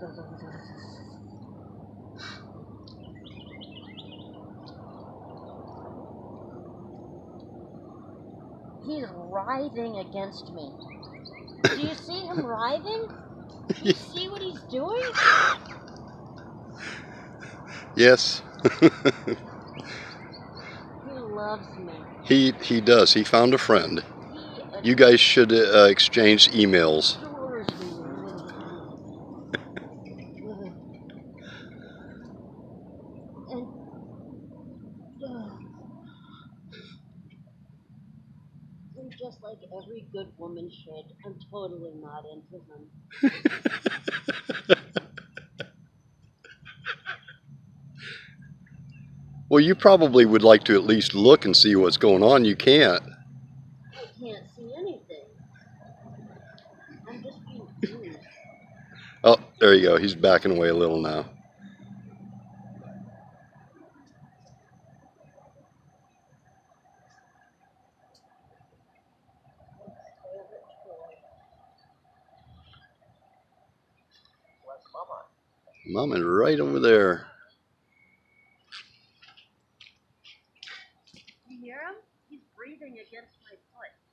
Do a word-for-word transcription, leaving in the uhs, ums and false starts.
He's writhing against me. Do you see him writhing? Do you see what he's doing? Yes. He loves me. He he does. He found a friend. You guys should uh, exchange emails. And, uh, and just like every good woman should, I'm totally not into him. Well, you probably would like to at least look and see what's going on. You can't. I can't see anything. I'm just being used. Oh, there you go. He's backing away a little now. Mama's right over there. You hear him? He's breathing against my foot.